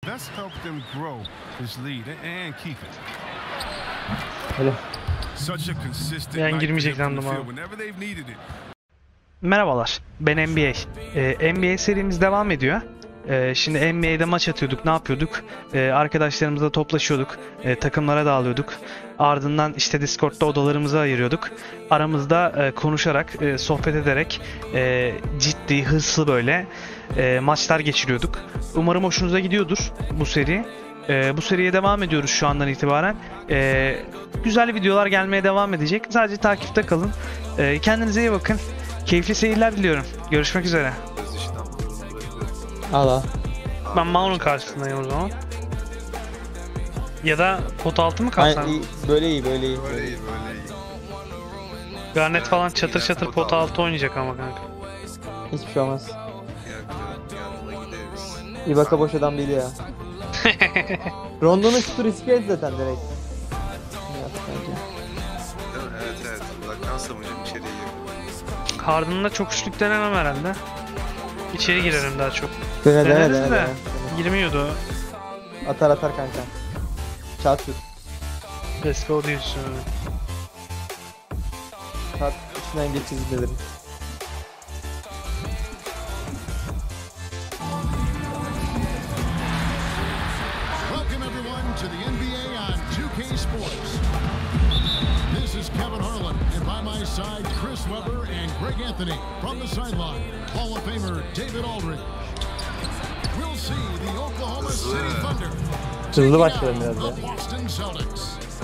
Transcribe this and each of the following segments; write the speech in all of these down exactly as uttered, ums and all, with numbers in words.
Let's help them grow this lead and keep it. Öyle. Ben girmeyecek sandım abi. Merhabalar, ben N B A. Ee, N B A serimiz devam ediyor. Ee, şimdi N B A'de maç atıyorduk, ne yapıyorduk? Ee, arkadaşlarımızla toplaşıyorduk, ee, takımlara dağılıyorduk. Ardından işte Discord'da odalarımızı ayırıyorduk. Aramızda e, konuşarak, e, sohbet ederek e, ciddi, hırslı böyle e, maçlar geçiriyorduk. Umarım hoşunuza gidiyordur bu seri. Ee, bu seriye devam ediyoruz şu andan itibaren. Ee, güzel videolar gelmeye devam edecek. Sadece takipte kalın. Ee, kendinize iyi bakın. Keyifli seyirler diliyorum. Görüşmek üzere. Al al. Ben Maun'un karşısındayım o zaman. Ya da pot altı mı kalsam? Aynen, iyi. Böyle iyi, böyle iyi. Böyle iyi, böyle iyi. Garnet falan çatır çatır pot altı oynayacak ama kanka. Hiçbir şey olmaz. Yanına gideriz. Ibaka boş adam değil ya. Rondo'nun şutu riske et zaten direkt. Değil mi? Evet evet. Uzaktan savunuyorum, içeriye girdim. Harden'la çok üçlük denemem herhalde. İçeri girerim daha çok. Dene dene Deneriz dene. de. dene. Girmiyordu. Atar atar kanka. Çat şut. Let's go diyorsun. Çat içinden geçiz dedim. Welcome everyone to the N B A on two K Sports. This is Kevin Harlan, and by my side, Chris Webber and Greg Anthony. From the sideline, Hall of Famer David Aldridge. We'll see the Oklahoma City Thunder Hızlı başlayalım biraz ya. the Boston Celtics.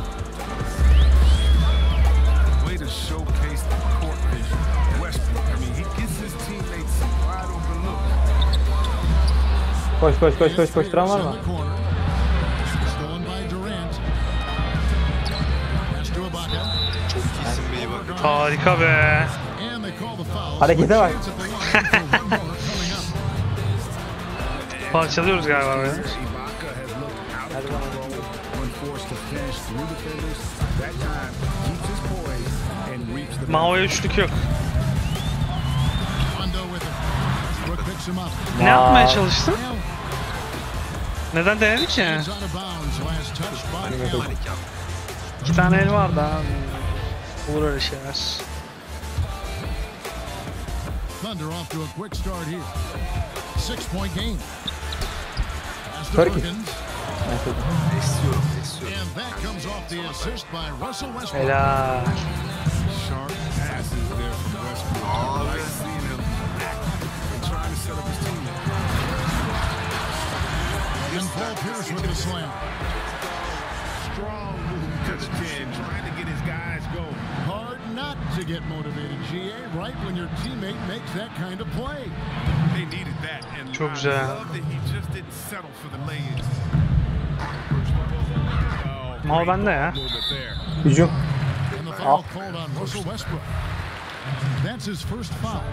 Way to showcase the court vision. Westbrook, I mean, he gives his teammates some wide open looks. Koş koş koş koş koşturan var mı? Stolen by Durant. Pass to Ibaka. Çok iyisin be, iyi bak. Harika be. And they call the foul. Harekete bak. Chance at the line for one more coming up. Parçalıyoruz galiba böyle. Hadi bana. Mao'ya üçlük yok. Rondo with him. Westbrook picks him up. Ne yapmaya çalıştın? Neden denedin ki? He's out of bounds. Last touch by Allen. Panik yaptım. İki tane el vardı abi. Olur öyle şeyler. Thunder off to a quick start here. Six-point game. Pass to Perkins. Perkins. Esiyorum, esiyorum. And that comes off the assist by Russell Westbrook. Helal. Sharp passes there from Westbrook. I like seeing him active and trying to set up his teammate. And Paul Pierce with the slam. Strong move to the chin, trying to get his guys going. Hard not to get motivated, G A, right when your teammate makes that kind of play. They needed that, and Çok I güzel. love that he just didn't settle for the lay-ins. Oh, Mao great bende ya. a little bit there. Hücum. And the foul called on Russell Westbrook. That's his first foul.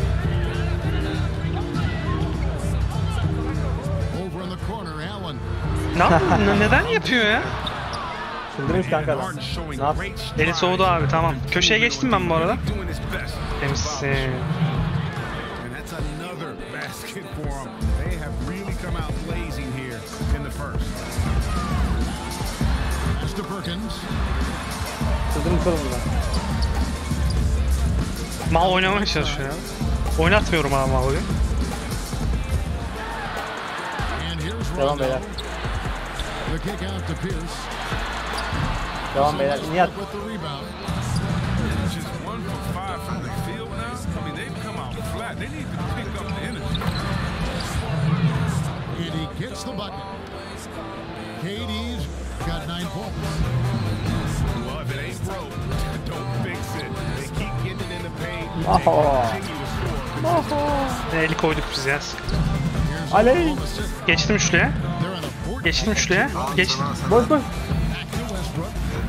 Over in the corner, Allen. Ne yaptın? Ne- Neden yapıyor ya? Çıldırmış kanka adam. Harden showing Ne yap? great Eli strides. soğudu abi, tamam. Köşeye geçtim ben bu arada. Doing his best. Temizsin. And that's another basket for him. They have really come out blazing here in the first. Pass to Perkins. Çıldırmış oğlum bunlar. Mao oynamaya çalışıyor ya. Oynatmıyorum abi Mao'yu. And here's Devam Rondo. beyler. The kick out to Pierce. Devam beyler. Nihat. With the rebound. Just one for five from the field now. I mean, they've come out flat. They need to pick up the energy. And he gets the bucket. K D's got nine points. Well, if it ain't broke, don't fix it. They keep getting in the paint. Oho. Continue to score. Eli koyduk biz ya. Here's Aley. Oklahoma City. Geçtim üçlüye. They're on a fourteen. Geçtim üçlüye. Geçtim. Boş boş. Back to Westbrook.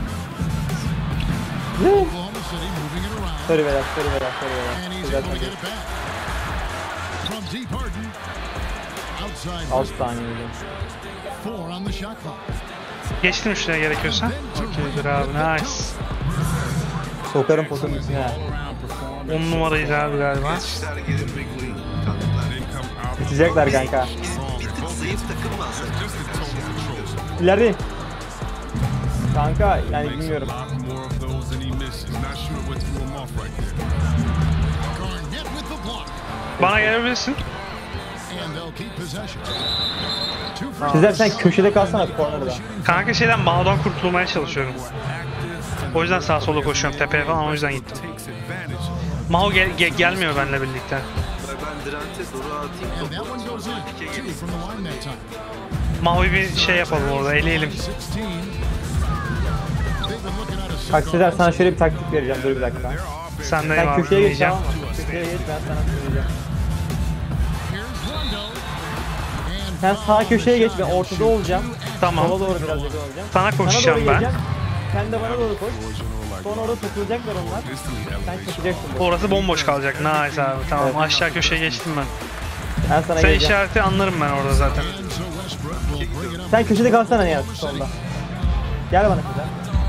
Oklahoma City moving it around. Sorry beyler, sorry beyler, sorry And beyler. he's Güzel able to get takım. it back. From deep Harden. Outside altı Westbrook. saniyeydi. Four on the shot clock. Geçtim üçlüye gerekiyorsa. Okeydir abi, nice. Sokarım potanın içine. On numaraydı abi galiba. Geçişler gelir. Big lead. Tatlılar. Then come out. Bitecekler kanka. Biz bir tık zayıf takım mı alsak? Just a total control. İlerideyim. Kanka yani bilmiyorum. A lot more of those than he misses. Not sure what threw him off right there. Garnett with the block. Bana gelebilirsin. And they'll keep possession. Two free Sezer sen köşede kalsana corner'da. Kanka şeyden Mao'dan kurtulmaya çalışıyorum. O yüzden sağa sola koşuyorum tepeye falan, o yüzden gittim. Takes advantage. Mao gel ge- gelmiyor benimle birlikte. Ben Durant'e doğru atayım. And that one goes in. Dike Two geleyim. from the line that time. Mao'yu bir şey yapalım orada, eleyelim. sixteen. They've been looking at a set Bak Sezer offense. sana şöyle bir taktik vereceğim, dur bir dakika. Their offense Sendeyim Sen abi, köşeye geç dinleyeceğim. tamam mı? Köşeye geç, ben sana söyleyeceğim. Here's Rondo. And Sen foul sağ on the köşeye geç, shot. ben ortada olacağım. Tamam. Sola doğru biraz yakın olacağım. Sana koşacağım doğru ben. geleceğim. Sen de bana doğru koş. Sonra orada takılacaklar onlar. Sen kaçacaksın. Orası bomboş kalacak. Nice abi. Tamam, Evet. aşağı köşeye geçtim ben. Ben sana Sen geleceğim. işareti anlarım ben orada zaten. And so Westbrook will bring it up. Sen köşede kalsana Nihat solda. Gel bana Sezer.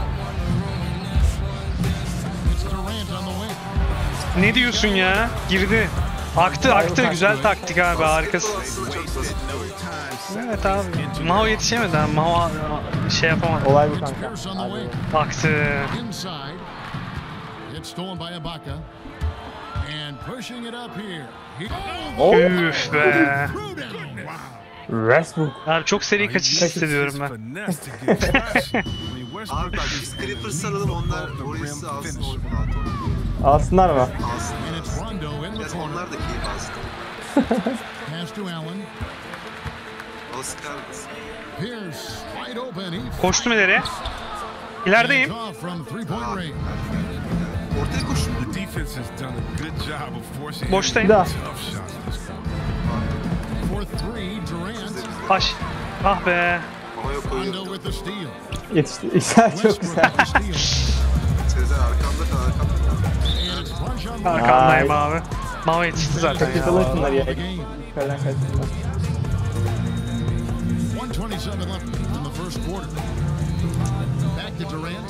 It's Durant on the wing. Ne diyorsun ya? Girdi. Aktı aktı. Güzel taktik abi, harikasın. Aslında çok basit. Evet abi. Mao yetişemedi abi. Mao şey yapamadı. Olay bu kanka. Pierce on the Hadi. wing. Aktı. Inside. It's stolen by Ibaka. And pushing it up here. He- Üf be. Westbrook. Abi çok seri kaçış hissediyorum ben. Finesse to get traction. I mean, Westbrook Abi bak biz Clippers alalım, onlar orası alsın o rahat Alsınlar mı? alsın. And it's Rondo in the Biraz corner. onlar da keyif alsın. Pass to Allen. Oscar Pierce wide open. He Koştum ileriye. İlerideyim. Hands off from three-point range. ortaya koşun. The defense has done a good job of forcing Boştayım. Bir daha. tough shots this quarter. For three, Durant. Baş. Ah be. Ama yok oyun. Rondo with the steal. Yetişti. İşler çok Westbrook güzel. with the steal. Sezer arkamda kal arkamda kal. And it's Rajon Arkandayım Ay. abi. Mao yetişti zaten ya. Kaçırılın şunları ya. the game. Yukarıdan kaçırılın. one twenty-seven left in the first quarter. Back to Durant.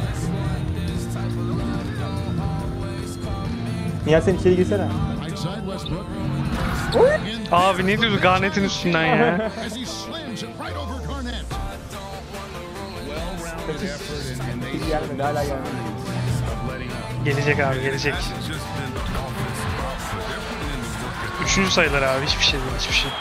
Nihat sen içeri girsene. Right side Westbrook. In Abi ne diyordu Garnett'in üstünden ya. as he slams it right over Garnett. Hiç gelmedi, hala gelmedi. Gelecek abi, gelecek. Hasn't just been the offensive output. They're putting in the work. at- Üçüncü sayılar abi, hiçbir şey değil, hiçbir şey.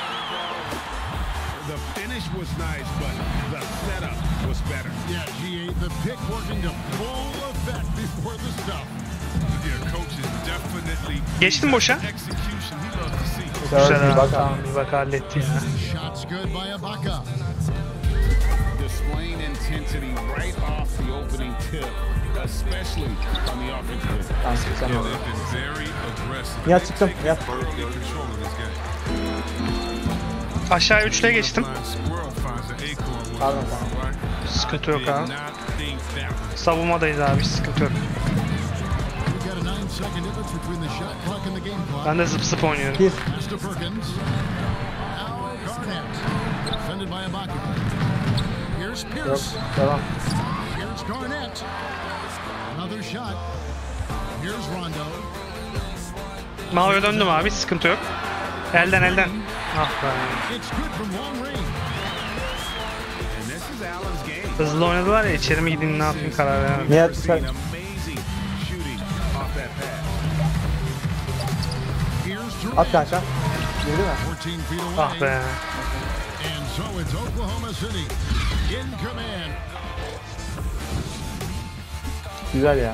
The finish was nice, but the setup was better. Yeah, G eight, the pick working to full effect before the stuff. Yeah, coach is definitely Geçtim boşa. execution he loves to see. Güzel Gördüm, abi, bak tamam bir bak halletti ya. Shots good by Ibaka. Displaying intensity right off the opening tip, especially on the offensive end. Tamam, sen Yeah, ol. they've been very aggressive. Nihat çıktım. Nihat. Early control of this game. Aşağıya üçlüye geçtim. Blind squirrel finds an acorn once in a Pardon, while, right? Sıkıntı yok Did abi. not think that was Savunmadayız abi, hiç sıkıntı yok. We've got a nine second difference between the shot clock and the game clock. Ben de zıp zıp oynuyorum. Bir. Pass to Perkins. Now Garnett. Defended by Ibaka. Here's Yok. Pierce. Devam. Here's Garnett. Another shot. Here's Rondo. Mao'ya döndüm abi, hiç sıkıntı yok. Elden elden. Ah be. It's good from long range. And this is Allen's game. Hızlı oynadılar ya, içeri mi gideyim ne yapayım karar veremedim. Nihat Seen çıkar. amazing shooting off that pass. Here's Durant. At kanka. Girdi mi? fourteen feet away. Ah be. And so it's Oklahoma City in command. Güzel ya.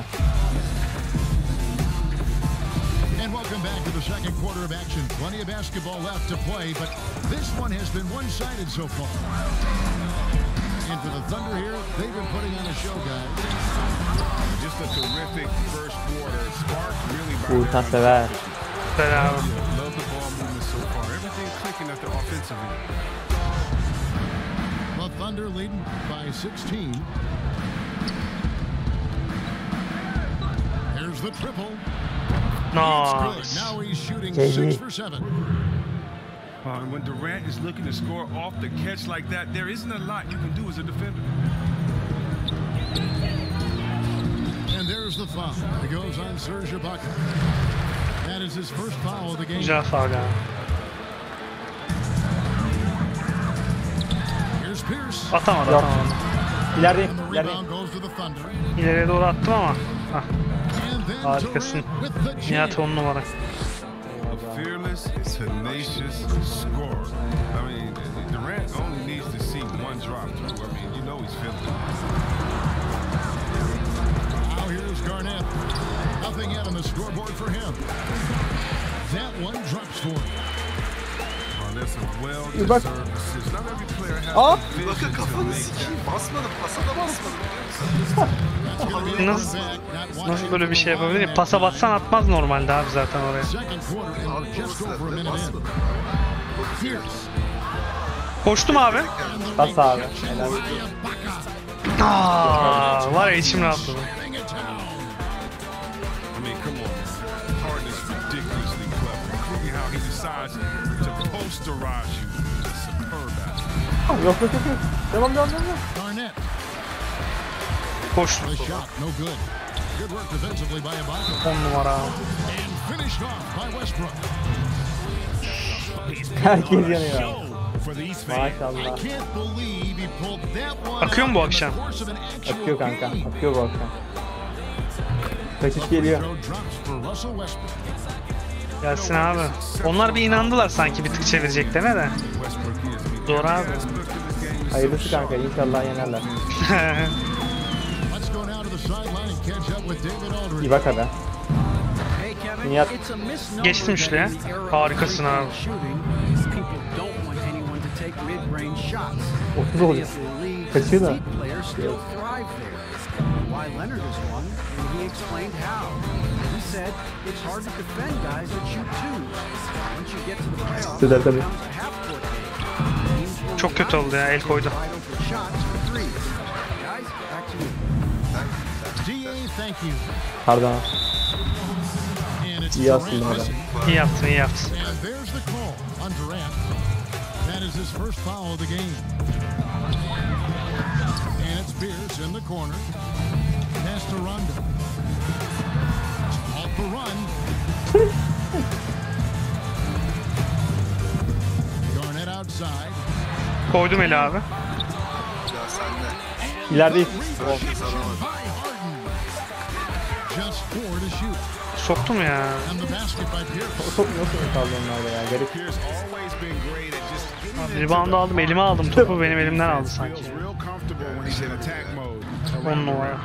And welcome back to the second quarter of action. Plenty of basketball left to play, but this one has been one-sided so far. And for the Thunder here, they've been putting on a show, guys. Just a terrific first quarter. Sparks really brought Uğurkan down sever. Güzel abi. love the ball movement so far. Everything clicking at the offensive end. The Thunder leading by sixteen. Here's the triple. It's good. Nice. Now he's shooting J D. six for seven. Uh, and when Durant is looking to score off the catch like that, there isn't a lot you can do as a defender. And there's the foul. It goes on Serge Ibaka. That is his first foul of the game. Güzel faul abi. Pierce. Atamadı Yok. atamadı. İlerideyim. And the İlerideyim. rebound goes to the Thunder. İleriye doğru attım ama. Hah, And then harikasın. Durant with the Nihat jam. on numara. Fearless, tenacious scorer. I mean, Durant only needs to see one drop through. I mean, you know he's feeling it. Now here's Garnett. Nothing yet on the scoreboard for him. That one drops for him. Oh, that's a Bir bak. well-deserved assist. Not every player has Aa! the Bakın vision to kafanı make sikeyim. Basmadım. Pasa da basmadım. That's gonna be a Nasıl- back, not watching Nasıl böyle bir şey from the yapabilir? line Pasa that batsan atmaz normalde abi zaten oraya. Second quarter and Abi just over a basmadım. minute in. Basmadım. Pierce. Koştum abi. Bas abi. Helal. Aa, var ya içim rahatladı. Setting it down. I mean, come on, man. Harden is ridiculously clever, including how he decides to posterize you. It's superb athlete. Yok yok yok. yok. Devam devam devam. Garnett. Koştum. The shot, no good. Good work defensively by Ibaka. on numara. And finished off by Westbrook. Herkes yanıyor. For these fans. Maşallah. Can't believe he pulled that one Akıyor mu bu out in the akşam? course of an actual Akıyor kanka. game. Akıyor bu akşam. Kaçış geliyor. Throw drops for Russell Westbrook. Gelsin abi. Onlar bir inandılar sanki bir tık çevireceklerine de. Westbrook is. I mean, Doğru abi. every aspect of this game is so Hayırlısı kanka. sharp. İnşallah yenerler. Let's go now to the sideline and catch up with David Aldridge. İbaka be. Hey Kevin, Nihat. it's a misnomer Geçtim that üçlüye. in the era of Harikasın three-point abi. shooting, people don't want anyone to take mid-range shots. otuz Many oluyor. of the league's Kaçıyor da. elite players still thrive there. Kawhi Leonard is one, and he explained how. He said it's hard to defend guys that shoot twos. Once you get to the playoffs, Güzel it tabii. becomes a half-court game. Teams will Çok kötü not oldu ya, el koydu. wide open shots for threes. Guys, back to you. D A, thank you. Pardon. And it's İyi aslında Durant adam. missing. İyi yaptın, iyi yaptın. And there's the call on Durant. That is his first foul of the game. And it's Pierce in the corner. Pass to Rondo. Off the run. Garnett outside. Koydum eli abi. Ya sende. İlerideyiz. Rebound by Harden. Just four to shoot. Soktum ya. And the basket by Pierce. Çok nasıl kaldı onlarda ya. Garip. Pierce always been great at just getting into Rebound'u the aldım, elime aldım topu, benim elimden aldı sanki. feels real comfortable when he's in attack mode. on numara.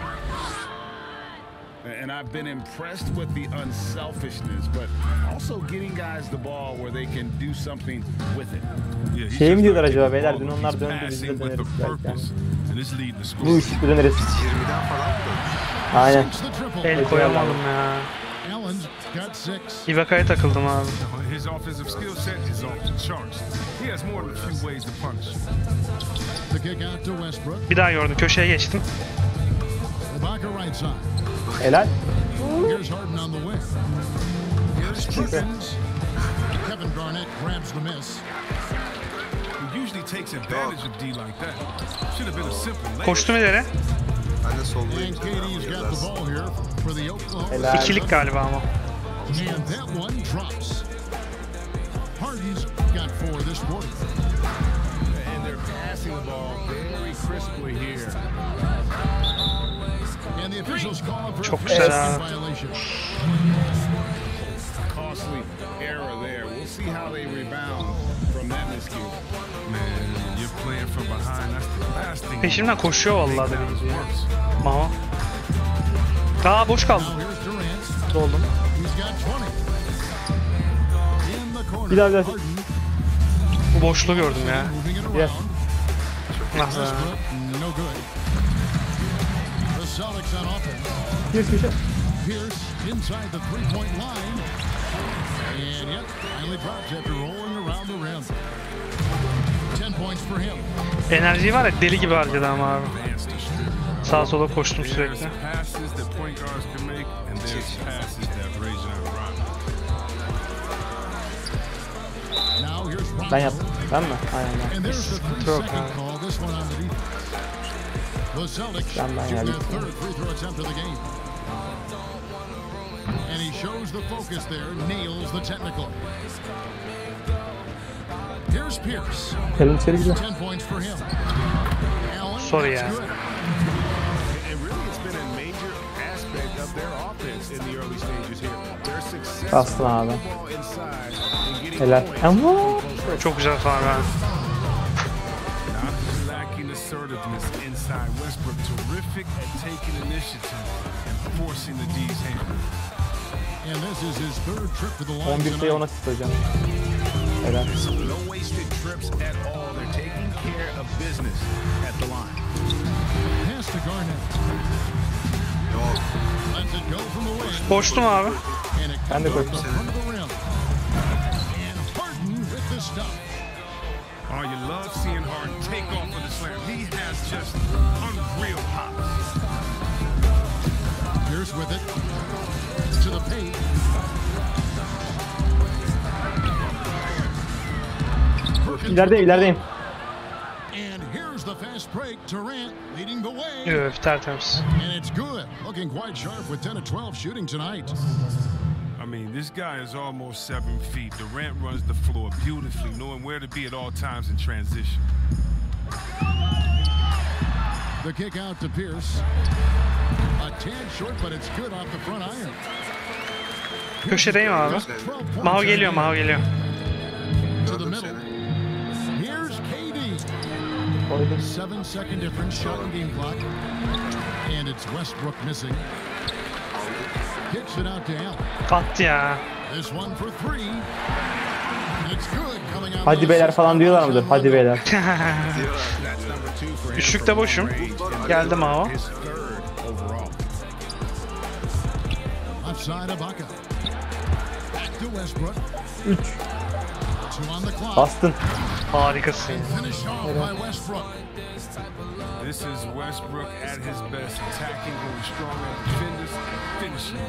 And I've been impressed with the unselfishness, but also getting guys the ball where they can do something with it. Yeah, he's Şey mi just diyorlar not acaba getting beyler? the Dün ball, onlar he's döndü, biz de passing with döneriz a belki yani. purpose, and it's leading the score. Bu ışıklı döneriz. yirmiden falan mı döndü? Aynen. Sinks the triple. El koyamadım ya. Allen's got six. Ibaka'ya takıldım abi. His offensive skill set is off the charts. He has more than a few ways to punish. The kick out to Westbrook. Bir daha gördüm, köşeye geçtim. Ibaka right side. Helal. Here's Harden on the wing. Here's Perkins. Kevin Garnett grabs the miss. He usually takes advantage of D like that. Should have been a simple layup. Koştum ileri. Ben de soldayım. And Katie's got the ball here for the Oklahoma Helal. City İkilik galiba ama. And that one drops. Harden's got four this quarter. And they're passing the ball very crisply here. And the officials call for Çok a güzel basket abi. violation. Costly error there. We'll see how they rebound from that miscue. Man, you're playing from behind. That's the last thing. Peşimden koşuyor vallahi Takedown benim is gibi. worse. Maho. Daha boş kaldım. Now here's Durant. Oldum. He's got twenty. In the corner. Bir daha, bir daha. Harden Bu boşluğu gördüm ya. moving it Yes. around. Ah be. Westbrook, no good. The Celtics on offense. Bir köşe. Pierce inside the three-point line. And yet, finally drops after rolling around the rim. Ten points for him. Enerjiyi var ya deli gibi harcadı ama abi. Advanced distributor. Sağa sola koştum There's sürekli. passes that point guards can make, and there's passes that Rajon Rondo. Now here's Rondo. Ben yaptım. Ben mi? Aynen ben. And there's the Çok three-second abi. call. This one on the defense. The Celtics Ben ben shoot their geldim. third free throw attempt of the game. And he shows the focus there, nails the technical. Here's Pierce. Pelin içeri gidiyor. Ten points for him. Sorry ya. And really, it's been a major aspect of their offense in the early stages here. Their success Bastın abi. ball inside and getting Helal. points. Ama Çok güzel falan ha. Not lacking assertiveness inside. Westbrook terrific at taking initiative and forcing the D's hand. And this is his third trip to the line on bir sayı tonight. ona asist hocam. Helal. No wasted trips at all. They're taking care of business at the line. Pass to Garnett. Lets it go from the wing. Koştum abi. And it Ben de comes koştum. off the front of the rim. And Harden with the stop. Oh, you love seeing Harden take off with the slam. He has just unreal hops. Pierce with it. To the paint. İlerideyim, ilerideyim. And here's the fast break. Durant leading the way. Öf, tertemiz. And it's good. Looking quite sharp with ten of twelve shooting tonight. I mean, this guy is almost seven feet. Durant runs the floor beautifully, knowing where to be at all times in transition. The kick out to Pierce. A tad short, but it's good off the front iron. Köşedeyim abi. Just twelve points Maho in geliyor, the Maho geliyor. to the middle. Here's K D. Koydum. Seven second difference shot in game clock. And it's Westbrook missing. Kicks it out to Allen. Attı ya. This one for three. And it's good coming out. Hadi beyler falan diyorlar mıdır? Hadi beyler. That's number two for him Üçlükte from boşum. range, and Geldi Maho. his third overall. Outside Ibaka. Back to Westbrook. üç. Two on the clock. Bastın. Harikasın. Finished off by Westbrook. This is Westbrook at his best, attacking, going strong at defenders, finishing.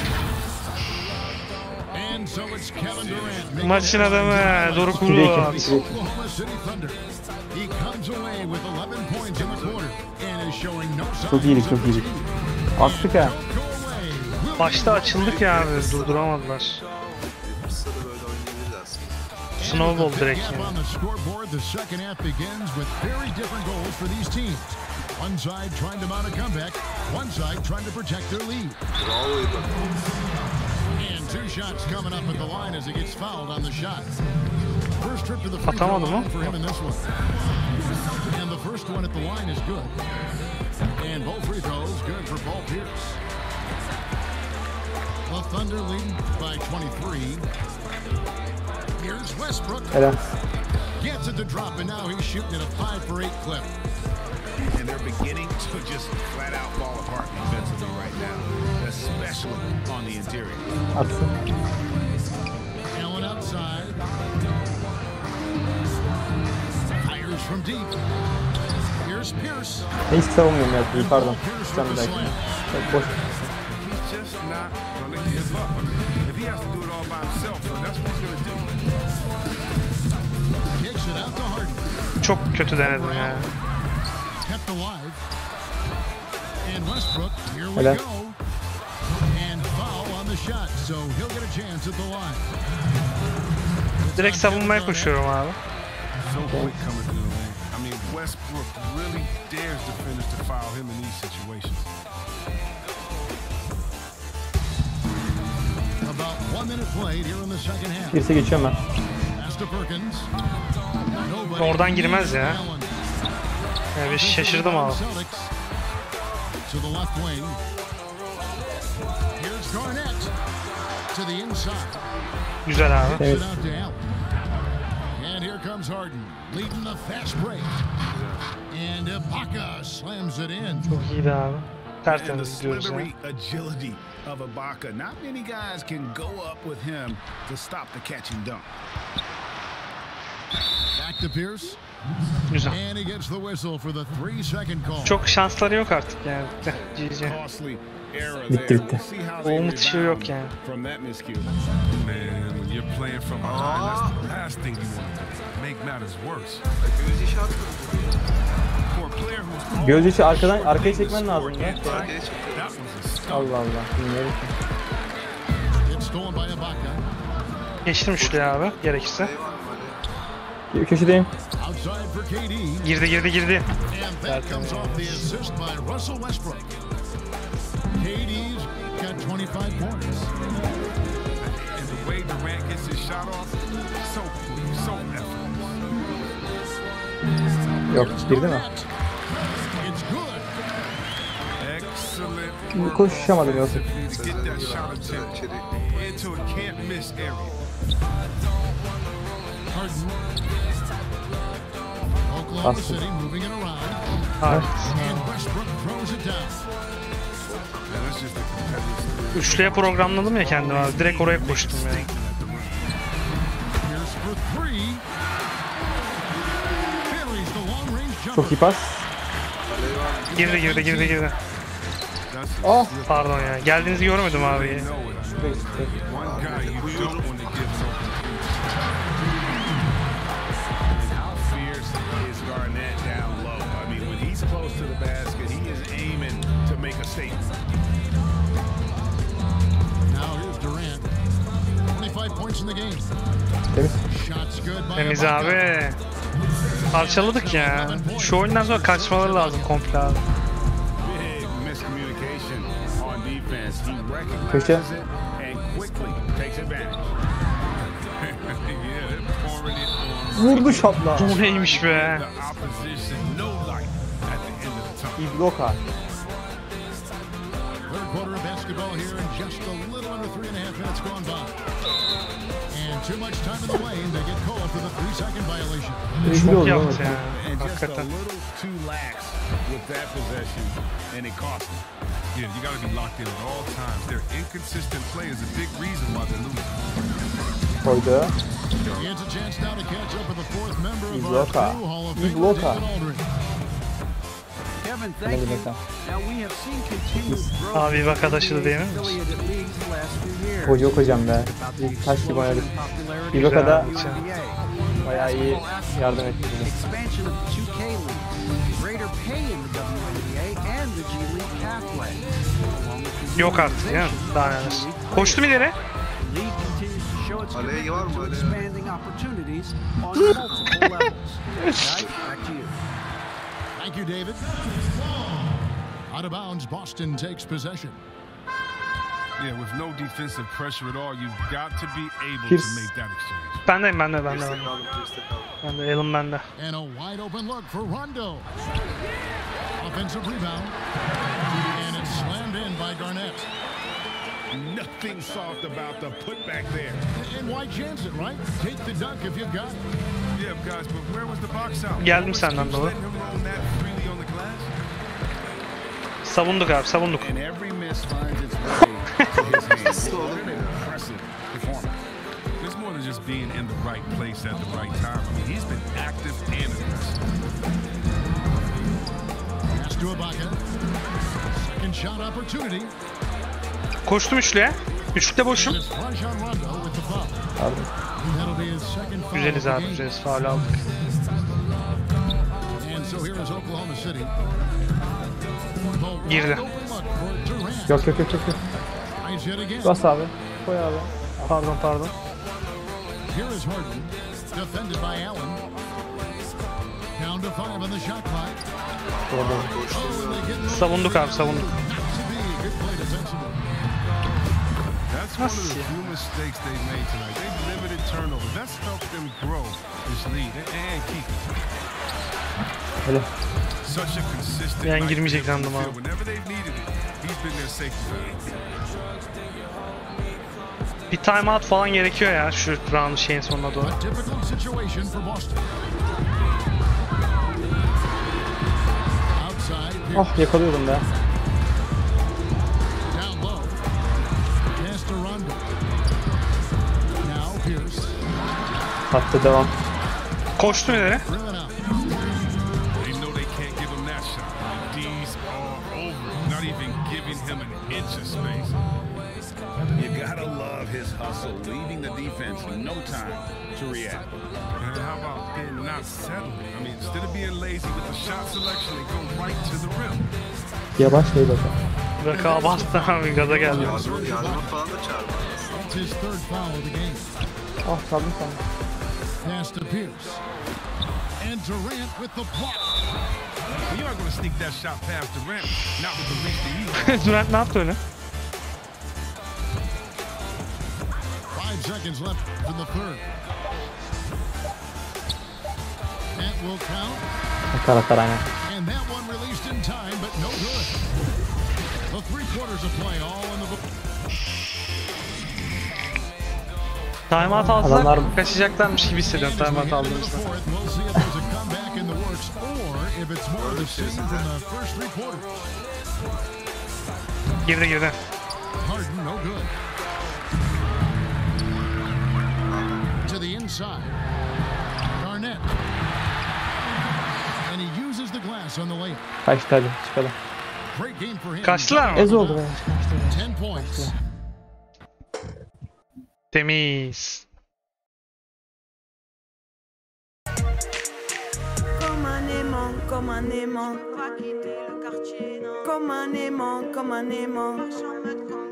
And so it's Kevin Durant. making Maçın it adamı Doruk ikide iki, Bulut. ikide iki. Oklahoma City Thunder. He comes away with eleven points in the quarter and is showing no signs Çok iyiydik, of çok iyiydik. fatigue. Attık ha. Don't go away. We'll Başta açıldık ya abi. Durduramadılar. Snowball direkt Gap yani. on the scoreboard, the second half begins with very different goals for these teams. One side trying to mount a comeback, one side trying to protect their lead. And two shots coming up at the line as he gets fouled on the shot. First trip to the free throw Atamadı mı? line for him in this one. And the first one at the line is good. And both free throws good for Paul Pierce. The Thunder leading by twenty-three. Here's Westbrook. Helal. Gets it to drop, and now he's shooting at a five for eight clip. And they're beginning to just flat out fall apart defensively right now, especially on the interior. Atsın. Allen outside. Fires from deep. Here's Pierce. Hiç savunmuyorum ya. Pardon. Pierce Sen with bir the dakika. slam. Çok boş. He's just not gonna give up. I mean, if he has to do it all by himself, then that's what he's gonna do. Kicks it out to Harden. Çok kötü denedim ya. Kept alive. And Westbrook, here we Helal. go. And foul on the shot, so he'll get a chance at the line. Direkt savunmaya koşuyorum abi. So quick coming through the lane. I mean, Westbrook really dares defenders to foul him in these situations. About one minute played here in the second half. Girse geçiyorum ben. Pass to Perkins. Nobody Oradan girmez ya. Allen. Yani bir şaşırdım abi. Celtics to the left wing. Here's Garnett to the inside. Güzel abi. Evet. It out to Allen. And here comes Harden leading the fast break. And Ibaka slams it in. Çok iyiydi abi. And the Tertemiz gidiyoruz ya. slithery agility of Ibaka. Not many guys can go up with him to stop the catch and dunk. Back to Pierce. Güzel. And he gets the whistle for the three second call. Çok şansları yok artık yani. G G. Costly error Bitti, there. bitti. We'll see how O they umut ışığı yok rebound yani. from that miscue. Man, when you're playing from behind, that's the last thing you want to do. Make matters worse. For a player who's Göz içi arkadan arkaya çekmen lazım ya. that was a stop. Allah Allah. Bilmiyorum ki. It's stolen by Ibaka. Geçtim şuraya abi gerekirse. Köşedeyim. Outside for K D. Girdi girdi girdi. And that comes off the assist by Russell Westbrook. K D's got twenty-five points. And the way Durant gets his shot off, so clean, so effortless. Yok, girdi mi? It's good. Excellent. Koşamadım yoksa. To get that shot attempt into a can't miss area. Harden. Oklahoma Bastı. City moving it around. Hayır. And Westbrook throws it down. Man, that's just a competitive. Üçlüye programladım ya kendimi abi. Direkt oraya koştum ya. Here's for three. Buries the long range jumper. Çok iyi pas. Girdi girdi girdi girdi. That's Oh. Pardon ya. Geldiğinizi görmedim abi. know it. One guy you don't want to give no. How fierce is Garnett down low? I mean, when he's close to the basket, he is aiming to make a statement. Now here's Durant. twenty-five points in the game. Temiz. Shots good by Temiz Ibaka. abi. Parçaladık ya. Şu oyundan sonra kaçmaları lazım komple abi. Big miscommunication on defense. He Köşe. recognizes it and quickly takes advantage. Yeah, they're pouring it on. Vurdu şapla. Bu neymiş be? The opposition no light at the end of the tunnel. İbloka. Third quarter of basketball here and just a little under three and a half minutes gone by. And too much time in the lane. They get called for the three-second violation. Rezil Çok oldu ama. yaptı ya. And just a Hakikaten. little too lax with that possession, and it cost him. Yeah, you got to be locked in at all times. Their inconsistent play is a big reason why they're losing. Koydu. He has a chance now to catch up with the fourth member of our Ibloka. crew, Hall of Famer Ibloka. David Aldridge. Kevin, Ne thank you. demek lan? Now we have seen continued growth Abi bak adaşı da in değil mi? affiliated leagues the last few years. Hoca hocam be. About the Bir taş gibi oynadık. explosion in popularity İboka'da of the N B A. bayağı iyi yardım etti bize. Expansion of the two K leagues, greater pay in the W N B A and the G League pathway. Along with the Yok artık ya. Daha neler. Koştum ileri. league continues to show its Aleye var commitment mı to aleye? expanding opportunities on multiple levels. Guys, back to you. Thank you, David. Out of bounds, Boston takes possession. Yeah, with no defensive pressure at all, you've got to be able Pierce. to make that exchange. Bendeyim bende bende Pierce'te bende. kaldım, Pierce'te kaldım. Bende Allen bende. And a wide open look for Rondo. Offensive rebound. And it's slammed in by Garnett. Nothing soft about the putback there. And why chance it, right? Take the dunk if you've got it. Yeah, guys, but where was the box out? Geldim senden doğru. Letting him roam that freely on the glass? Savunduk abi savunduk. And every miss finds its way to his hands. What an impressive performance. It's more than just being in the right place at the right time. I mean, he's been active and aggressive. Pass to Ibaka. Second shot opportunity. Koştum üçlüye. Üçlükte boşum. And it's Rajon Rondo with the foul. Pardon. And that'll be his second foul Güzeliz of the abi game. güzeliz. Faul aldık. And so here is Oklahoma City. The Girdi. wide open look for Durant. Yok yok yok yok. yok. Tries yet again. Bas abi. Koy abi. Pardon pardon. Here is Harden, defended by Allen. Down to five on the shot clock. Orada. Oh, and they get low. Savunduk abi savunduk. Not to be. Good play defensively. That's one of the few mistakes they've made tonight. They've limited turnovers. That's helped them grow this lead and, and keep it. Öyle. Such a consistent Ben night girmeyecek for him on the sandım field. abi. Whenever they've needed it, he's been their safety valve. Bir timeout falan gerekiyor ya şu round şeyin sonuna doğru. A difficult situation for Boston. Outside, Pierce. Oh yakalıyordum be. Down low. Pass to Rondo. Now Pierce. Hatta devam. Koştum ileri. Driven out. They know they can't give him that shot. D's all over him, not even giving him an inch of space. You gotta love his hustle, leaving the defense no time to react. And how about then not settling? I mean, instead of being lazy with the shot selection, they go right to the rim. Yavaş değil bakın. Raka bastı abi gaza geldi. Yardıma, yardıma falan da çağırma. That's his third foul of the game. Ah çaldım sandım. Pass to Pierce. And Durant with the block. Well, you're not going to sneak that shot past Durant, not with the reach to you. Durant ne yaptı öyle? Five seconds left in the third. That will count. Atar atar aynen. And that one released in time, but no good. The three quarters of play all in the book. Timeout aldılar, Adamlar- kaçacaklarmış gibi hissediyorum And as we timeout head into the aldığımızda. fourth, we'll see if there's a comeback in the works or if it's more of the same from the first three quarters. Girdi girdi. Harden, no good. To the inside. Garnett. And he uses the glass on the layup. Kaçtı hadi çıkalım. Great game for him. Kaçtılar mı? Ez oldu be. ten points. Temiz. Comme un aimant, comme un aimant, pas quitter le quartier, non. Comme un aimant, comme un aimant,